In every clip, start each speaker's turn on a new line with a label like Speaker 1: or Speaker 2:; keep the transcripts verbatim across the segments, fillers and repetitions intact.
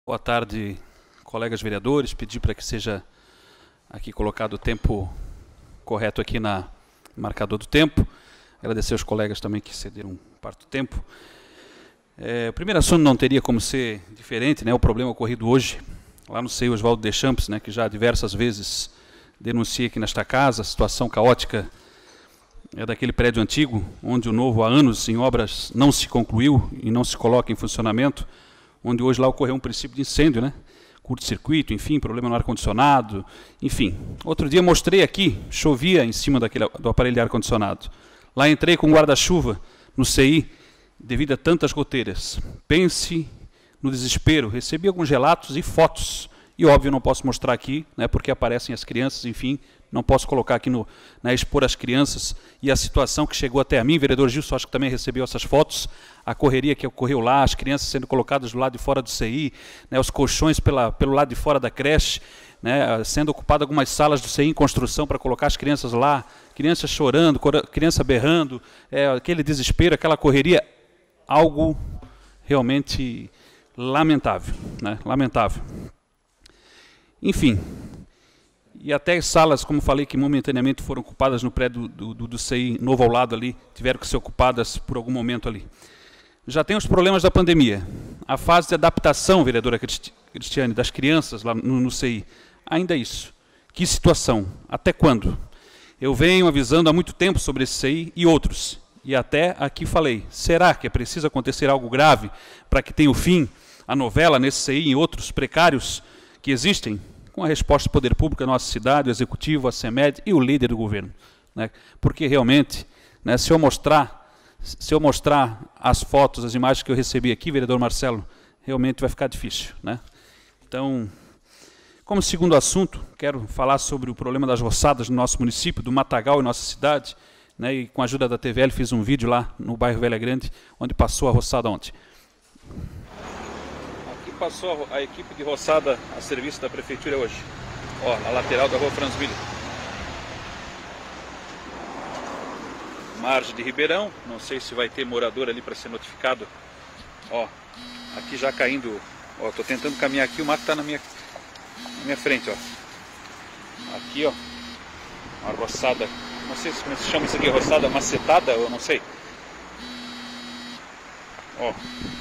Speaker 1: Boa tarde, colegas vereadores. Pedi para que seja aqui colocado o tempo correto aqui na marcador do tempo. Agradecer aos colegas também que cederam parte do tempo. É, o primeiro assunto não teria como ser diferente, né? O problema ocorrido hoje, lá no C E I Oswaldo Deschamps, né, que já diversas vezes denunciei aqui nesta casa, a situação caótica é daquele prédio antigo, onde o novo há anos em obras não se concluiu e não se coloca em funcionamento, onde hoje lá ocorreu um princípio de incêndio, né? Curto-circuito, enfim, problema no ar-condicionado, enfim. Outro dia mostrei aqui, chovia em cima daquele, do aparelho de ar-condicionado. Lá entrei com guarda-chuva no C I, devido a tantas goteiras. Pense no desespero, recebi alguns relatos e fotos, e óbvio não posso mostrar aqui, né, porque aparecem as crianças, enfim, não posso colocar aqui, no, né, expor as crianças, e a situação que chegou até a mim, vereador Gilson, acho que também recebeu essas fotos, a correria que ocorreu lá, as crianças sendo colocadas do lado de fora do C I, né, os colchões pela, pelo lado de fora da creche, né, sendo ocupadas algumas salas do C I em construção para colocar as crianças lá, crianças chorando, criança berrando, é, aquele desespero, aquela correria, algo realmente lamentável, né, lamentável. Enfim, e até as salas, como falei, que momentaneamente foram ocupadas no prédio do, do, do C I novo ao lado ali, tiveram que ser ocupadas por algum momento ali. Já tem os problemas da pandemia. A fase de adaptação, vereadora Cristiane, das crianças lá no, no C I. Ainda isso. Que situação? Até quando? Eu venho avisando há muito tempo sobre esse C I e outros. E até aqui falei, será que é preciso acontecer algo grave para que tenha o fim a novela nesse C I e outros precários que existem? Com a resposta do Poder Público, a nossa cidade, o Executivo, a CEMED e o líder do governo. Né? Porque realmente, né, se eu mostrar, se eu mostrar as fotos, as imagens que eu recebi aqui, vereador Marcelo, realmente vai ficar difícil. Né? Então, como segundo assunto, quero falar sobre o problema das roçadas no nosso município, do Matagal em nossa cidade, né, e com a ajuda da T V L fiz um vídeo lá no bairro Velha Grande, onde passou a roçada ontem. Passou a equipe de roçada a serviço da prefeitura hoje. Ó, na lateral da rua Franz Willi. Margem de Ribeirão, não sei se vai ter morador ali para ser notificado. Ó, aqui já caindo, ó, tô tentando caminhar aqui, o mato tá na minha, na minha frente, ó. Aqui, ó, uma roçada, não sei como se chama isso aqui, roçada macetada, eu não sei. Ó.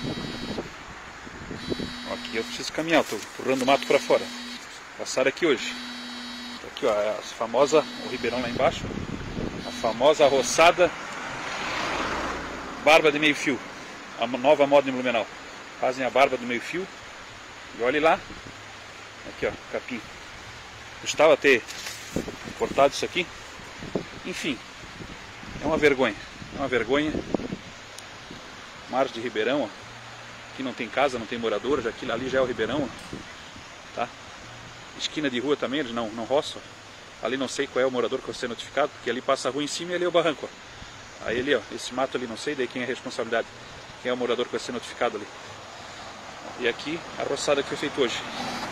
Speaker 1: Aqui eu preciso caminhar, estou empurrando o mato para fora. Passaram aqui hoje. Aqui, ó, a famosa, o Ribeirão lá embaixo, a famosa roçada barba de meio fio, a nova moda em Blumenau. Fazem a barba do meio fio e olhe lá, aqui, ó, capim. Custava ter cortado isso aqui. Enfim, é uma vergonha, é uma vergonha. Margem de Ribeirão, ó. Aqui não tem casa, não tem morador, já aquilo ali já é o Ribeirão, tá? Esquina de rua também, eles não, não roçam. Ali não sei qual é o morador que vai ser notificado, porque ali passa a rua em cima e ali é o barranco, ó. Aí ali, ó, esse mato ali não sei, daí quem é a responsabilidade, quem é o morador que vai ser notificado ali. E aqui a roçada que foi feita hoje.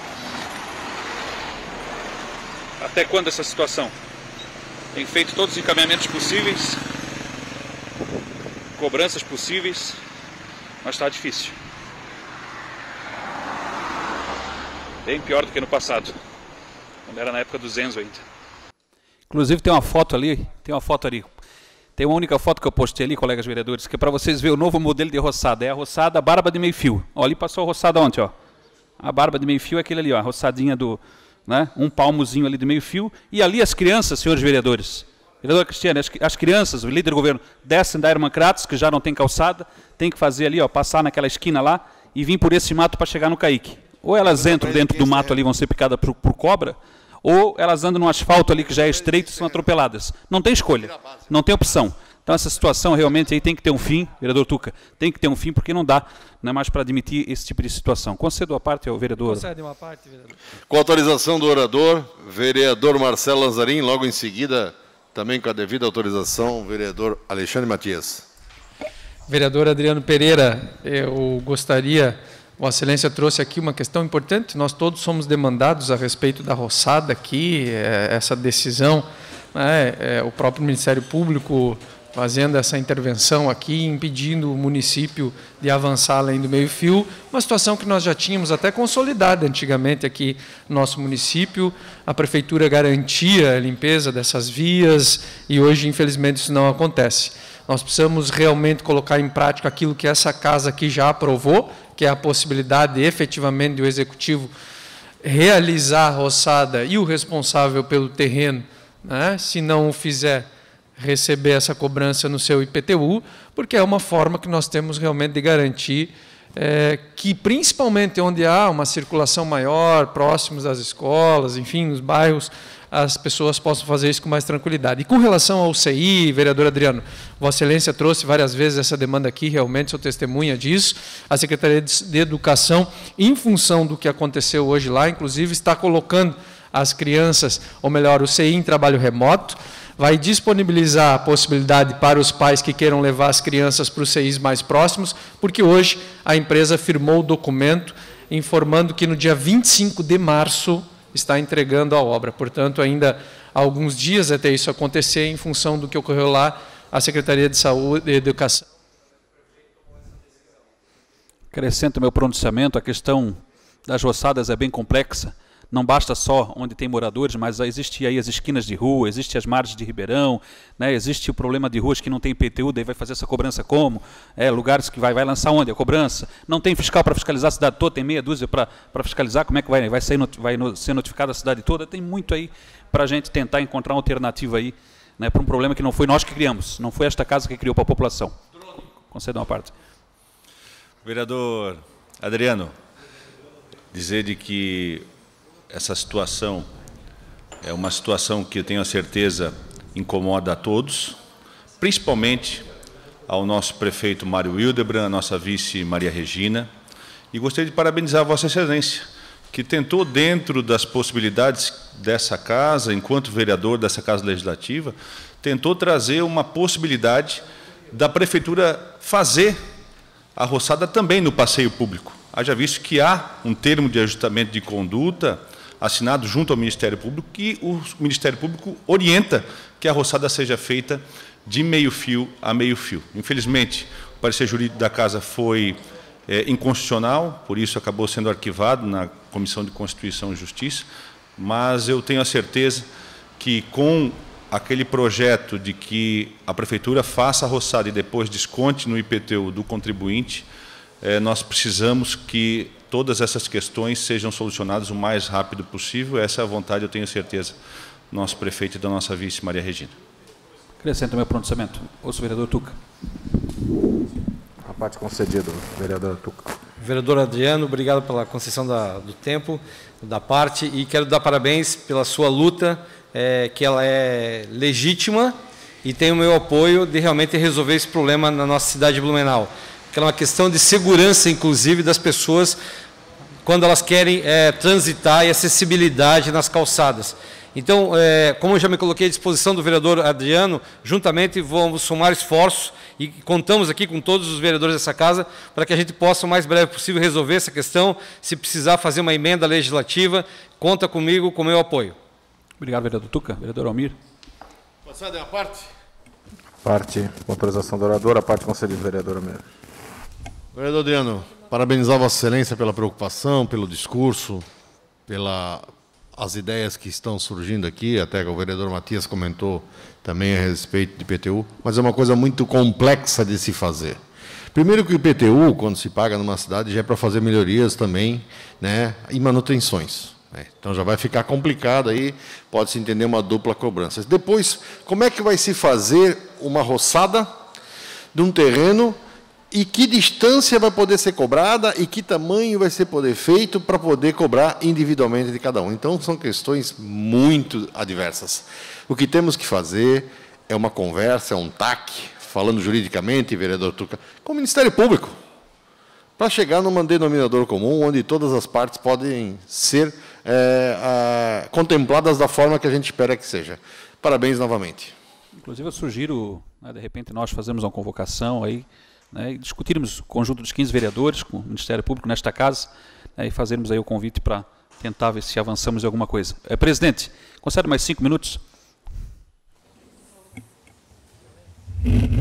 Speaker 1: Até quando essa situação? Tem feito todos os encaminhamentos possíveis, cobranças possíveis, mas está difícil. Bem pior do que no passado, quando era na época do Zenzo ainda. Inclusive tem uma foto ali, tem uma foto ali. Tem uma única foto que eu postei ali, colegas vereadores, que é para vocês verem o novo modelo de roçada. É a roçada barba de meio fio. Ó, ali passou a roçada ontem, ó. A barba de meio fio é aquele ali, ó, a roçadinha do, né, um palmozinho ali de meio fio. E ali as crianças, senhores vereadores. Vereadora Cristiane, as, as crianças, o líder do governo, descem da Irmã Kratos, que já não tem calçada, tem que fazer ali, ó, passar naquela esquina lá e vir por esse mato para chegar no Caique. Ou elas entram dentro do mato ali, vão ser picadas por, por cobra, ou elas andam no asfalto ali que já é estreito e são atropeladas. Não tem escolha, não tem opção. Então essa situação realmente aí tem que ter um fim, vereador Tuca, tem que ter um fim, porque não dá, não é mais para admitir esse tipo de situação. Concedo a parte ao vereador.
Speaker 2: Concede uma parte, vereador.
Speaker 3: Com autorização do orador, vereador Marcelo Lazzarin, logo em seguida, também com a devida autorização, vereador Alexandre Matias.
Speaker 2: Vereador Adriano Pereira, eu gostaria, Vossa Excelência trouxe aqui uma questão importante, nós todos somos demandados a respeito da roçada aqui, essa decisão, né, o próprio Ministério Público fazendo essa intervenção aqui, impedindo o município de avançar além do meio-fio, uma situação que nós já tínhamos até consolidada antigamente aqui no nosso município. A prefeitura garantia a limpeza dessas vias e hoje, infelizmente, isso não acontece. Nós precisamos realmente colocar em prática aquilo que essa casa aqui já aprovou, que é a possibilidade, efetivamente, do Executivo realizar a roçada e o responsável pelo terreno, né, se não o fizer, receber essa cobrança no seu I P T U, porque é uma forma que nós temos realmente de garantir é, que, principalmente onde há uma circulação maior, próximos das escolas, enfim, nos bairros, as pessoas possam fazer isso com mais tranquilidade. E com relação ao C I, vereador Adriano, Vossa Excelência trouxe várias vezes essa demanda aqui, realmente sou testemunha disso. A Secretaria de Educação, em função do que aconteceu hoje lá, inclusive está colocando as crianças, ou melhor, o C I em trabalho remoto, vai disponibilizar a possibilidade para os pais que queiram levar as crianças para os C Is mais próximos, porque hoje a empresa firmou o documento informando que no dia vinte e cinco de março está entregando a obra. Portanto, ainda há alguns dias até isso acontecer, em função do que ocorreu lá, a Secretaria de Saúde e Educação.
Speaker 1: Acrescento meu pronunciamento, a questão das roçadas é bem complexa. Não basta só onde tem moradores, mas existe aí as esquinas de rua, existe as margens de Ribeirão, né? Existe o problema de ruas que não tem I P T U, daí vai fazer essa cobrança como? É, lugares que vai, vai lançar onde? A cobrança. Não tem fiscal para fiscalizar a cidade toda, tem meia dúzia para fiscalizar, como é que vai, vai, ser, vai no, ser notificada a cidade toda? Tem muito aí para a gente tentar encontrar uma alternativa aí, né, para um problema que não foi nós que criamos, não foi esta casa que criou para a população. Conceda uma parte.
Speaker 4: Vereador Adriano, dizer de que essa situação é uma situação que eu tenho a certeza incomoda a todos, principalmente ao nosso prefeito Mário Hildebrand, a nossa vice Maria Regina, e gostaria de parabenizar a Vossa Excelência, que tentou, dentro das possibilidades dessa casa, enquanto vereador dessa Casa Legislativa, tentou trazer uma possibilidade da prefeitura fazer a roçada também no passeio público. Haja visto que há um termo de ajustamento de conduta assinado junto ao Ministério Público, que o Ministério Público orienta que a roçada seja feita de meio fio a meio fio. Infelizmente, o parecer jurídico da Casa foi é, inconstitucional, por isso acabou sendo arquivado na Comissão de Constituição e Justiça, mas eu tenho a certeza que com aquele projeto de que a Prefeitura faça a roçada e depois desconte no I P T U do contribuinte, é, nós precisamos que todas essas questões sejam solucionadas o mais rápido possível. Essa é a vontade, eu tenho certeza, do nosso prefeito e da nossa vice, Maria Regina.
Speaker 1: Acrescento meu pronunciamento. Ouço o vereador Tuca.
Speaker 5: A parte concedida, vereador Tuca.
Speaker 6: Vereador Adriano, obrigado pela concessão da, do tempo, da parte, e quero dar parabéns pela sua luta, é, que ela é legítima e tem o meu apoio de realmente resolver esse problema na nossa cidade de Blumenau. Que é uma questão de segurança, inclusive, das pessoas quando elas querem é, transitar e acessibilidade nas calçadas. Então, é, como eu já me coloquei à disposição do vereador Adriano, juntamente vamos somar esforços e contamos aqui com todos os vereadores dessa casa para que a gente possa, o mais breve possível, resolver essa questão. Se precisar fazer uma emenda legislativa, conta comigo, com o meu apoio.
Speaker 1: Obrigado, vereador Tuca. Vereador Almir.
Speaker 3: Passada a parte.
Speaker 5: Parte, com autorização do orador, a parte concedida, vereador Almir.
Speaker 3: Vereador Adriano, parabenizar Vossa Excelência pela preocupação, pelo discurso, pelas ideias que estão surgindo aqui, até que o vereador Matias comentou também a respeito de I P T U, mas é uma coisa muito complexa de se fazer. Primeiro que o I P T U, quando se paga numa cidade, já é para fazer melhorias também, né, e manutenções. Né? Então já vai ficar complicado aí, pode-se entender uma dupla cobrança. Depois, como é que vai se fazer uma roçada de um terreno e que distância vai poder ser cobrada e que tamanho vai ser poder feito para poder cobrar individualmente de cada um. Então, são questões muito adversas. O que temos que fazer é uma conversa, é um T A C, falando juridicamente, vereador Tuca, com o Ministério Público, para chegar num denominador comum, onde todas as partes podem ser é, a, contempladas da forma que a gente espera que seja. Parabéns novamente.
Speaker 1: Inclusive, eu sugiro, né, de repente, nós fazemos uma convocação aí, né, e discutirmos o conjunto dos quinze vereadores com o Ministério Público nesta casa, né, e fazermos aí o convite para tentar ver se avançamos em alguma coisa. É, presidente, concede mais cinco minutos.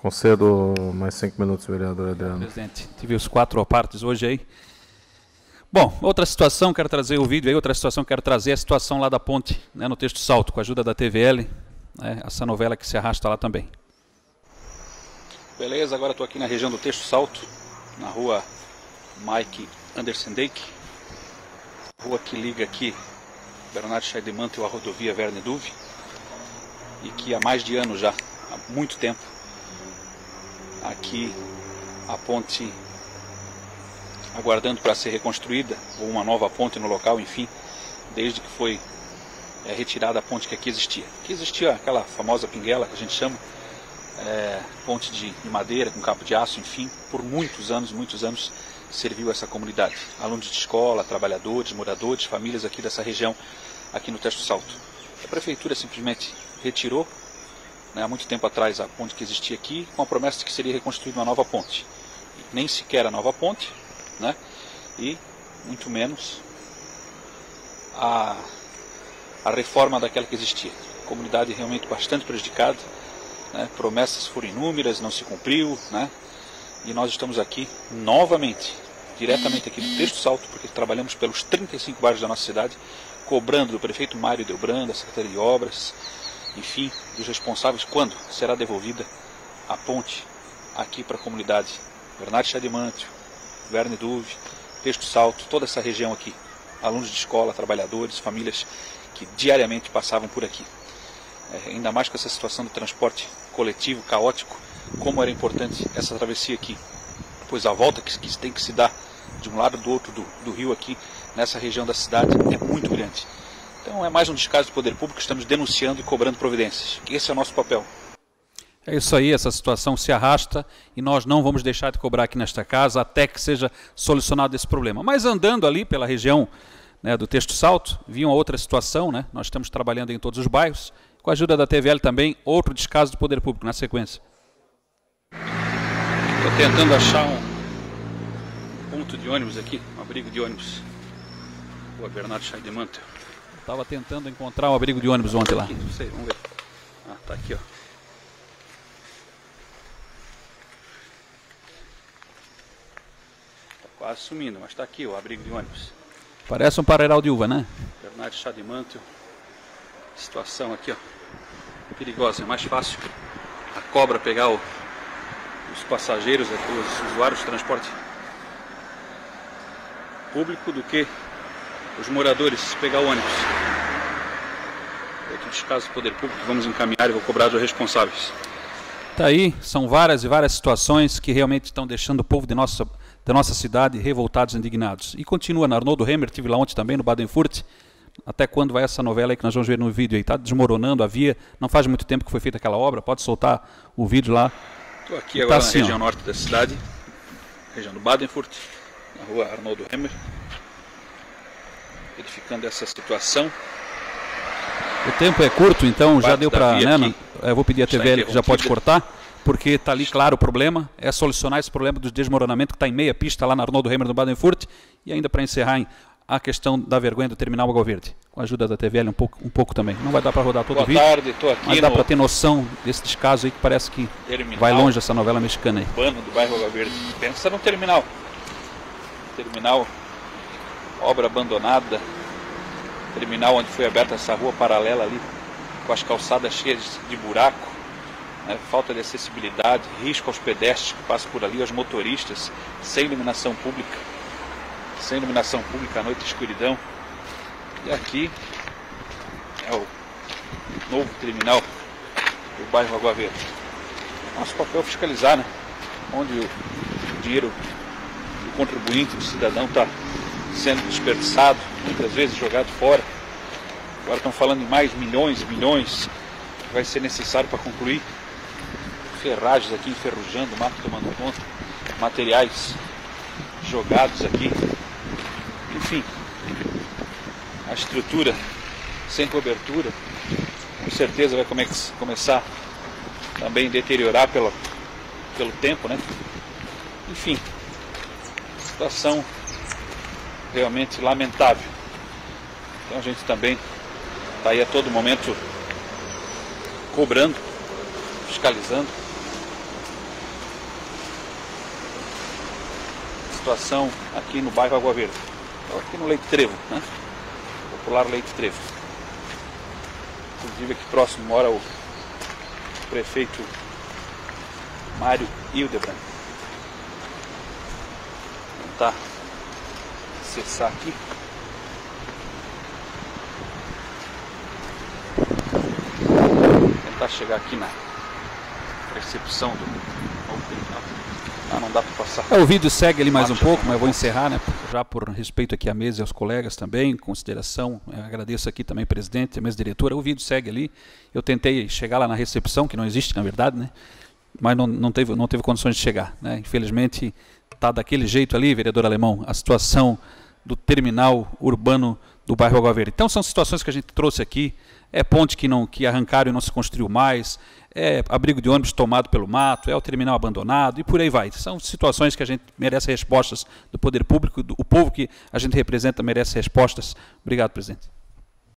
Speaker 5: Concedo mais cinco minutos, vereador Adriano.
Speaker 1: Presidente, tive os quatro partes hoje aí. Bom, outra situação, quero trazer o vídeo aí, outra situação, quero trazer a situação lá da ponte, né, no texto salto, com a ajuda da T V L, né, essa novela que se arrasta lá também. Beleza, agora estou aqui na região do texto salto, na rua Mike Anderson Dake, rua que liga aqui Bernardo Scheidemantel à rodovia Verne Duve, e que há mais de ano já, há muito tempo, aqui a ponte aguardando para ser reconstruída, ou uma nova ponte no local, enfim, desde que foi é, retirada a ponte que aqui existia. Aqui existia aquela famosa pinguela que a gente chama, é, ponte de, de madeira com cabo de aço, enfim, por muitos anos, muitos anos serviu essa comunidade. Alunos de escola, trabalhadores, moradores, famílias aqui dessa região, aqui no Texto Salto. A prefeitura simplesmente retirou, né, há muito tempo atrás, a ponte que existia aqui, com a promessa de que seria reconstruída uma nova ponte. E nem sequer a nova ponte, né, e muito menos a, a reforma daquela que existia. A comunidade realmente bastante prejudicada, né, promessas foram inúmeras, não se cumpriu, né, e nós estamos aqui novamente, diretamente aqui no Texto Salto, porque trabalhamos pelos trinta e cinco bairros da nossa cidade, cobrando do prefeito Mário Delbrando, da Secretaria de Obras, enfim, dos responsáveis, quando será devolvida a ponte aqui para a comunidade Bernardo Scheidemantel, Verne Duve, Texto Salto, toda essa região aqui, alunos de escola, trabalhadores, famílias que diariamente passavam por aqui. É, ainda mais com essa situação do transporte coletivo, caótico, como era importante essa travessia aqui, pois a volta que, que tem que se dar de um lado do outro do, do rio aqui, nessa região da cidade, é muito grande. Então é mais um descaso do poder público, estamos denunciando e cobrando providências. Esse é o nosso papel. É isso aí, essa situação se arrasta e nós não vamos deixar de cobrar aqui nesta casa até que seja solucionado esse problema. Mas andando ali pela região, né, do Texto Salto, vi uma outra situação, né? Nós estamos trabalhando em todos os bairros, com a ajuda da T V L também, outro descaso do poder público na sequência. Estou tentando achar um ponto de ônibus aqui, um abrigo de ônibus. Rua Bernardo Scheidemantel. Estava tentando encontrar um abrigo de ônibus ontem lá. Aqui, não sei, vamos ver. Ah, tá aqui, ó. Tá quase sumindo, mas tá aqui o abrigo de ônibus. Parece um parreiral de uva, né? Bernardo Scheidemantel. Situação aqui, ó. Perigosa, é mais fácil a cobra pegar o, os passageiros, os usuários de transporte público do que os moradores pegar o ônibus. Outro descaso do poder público que vamos encaminhar e vou cobrar dos responsáveis. Tá aí, são várias e várias situações que realmente estão deixando o povo de nossa, da nossa cidade revoltados e indignados. E continua na Arnoldo Remmer, tive lá ontem também no Baden-Furt. Até quando vai essa novela aí que nós vamos ver no vídeo aí? Está desmoronando a via, não faz muito tempo que foi feita aquela obra, pode soltar o vídeo lá. Estou aqui agora tá na assim, região ó. norte da cidade, região do Baden-Furt, na rua Arnoldo Remmer, verificando essa situação. O tempo é curto, então já deu para, né, não, eu vou pedir a T V L que já pode cortar, porque está ali claro o problema, é solucionar esse problema do desmoronamento que está em meia pista lá na Arnoldo Remmer no Baden-Furt, e ainda para encerrar em a questão da vergonha do terminal Água Verde, com a ajuda da T V L um pouco, um pouco também. Não vai dar para rodar todo Boa o vídeo, tarde, tô aqui mas dá para ter noção desse descaso aí que parece que terminal, vai longe essa novela mexicana aí. Urbano do bairro Água Verde. Pensa no terminal. Terminal, obra abandonada. Terminal onde foi aberta essa rua paralela ali, com as calçadas cheias de buraco, né, falta de acessibilidade, risco aos pedestres que passam por ali, aos motoristas, sem iluminação pública. Sem iluminação pública à noite, escuridão. E aqui é o novo terminal do bairro Água Verde. Nosso papel é fiscalizar, né? Onde o dinheiro do contribuinte, do cidadão, está sendo desperdiçado, muitas vezes jogado fora. Agora estão falando em mais milhões e milhões que vai ser necessário para concluir. Ferragens aqui enferrujando, mato tomando conta, materiais jogados aqui. Enfim, a estrutura sem cobertura com certeza vai come começar também a deteriorar pela, pelo tempo, né? Enfim, situação realmente lamentável. Então a gente também está aí a todo momento cobrando, fiscalizando situação aqui no bairro Água Verde, aqui no Leite Trevo, né? Popular Leite Trevo. Inclusive aqui próximo mora o prefeito Mário Hildebrand. Vou tentar acessar aqui. Vou tentar chegar aqui na recepção do novo terminal. Ah, não dá para passar. É, o vídeo segue ali mais um pouco, mas eu vou encerrar, né? Já por respeito aqui à mesa e aos colegas também, em consideração, agradeço aqui também, presidente, a mesa diretora. O vídeo segue ali. Eu tentei chegar lá na recepção, que não existe, na verdade, né? Mas não, não, teve, não teve condições de chegar, né? Infelizmente, está daquele jeito ali, vereador Alemão, a situação do terminal urbano do bairro Água Verde. Então, são situações que a gente trouxe aqui. É ponte que, não, que arrancaram e não se construiu mais, é abrigo de ônibus tomado pelo mato, é o terminal abandonado e por aí vai. São situações que a gente merece respostas do poder público, do, o povo que a gente representa merece respostas. Obrigado, presidente.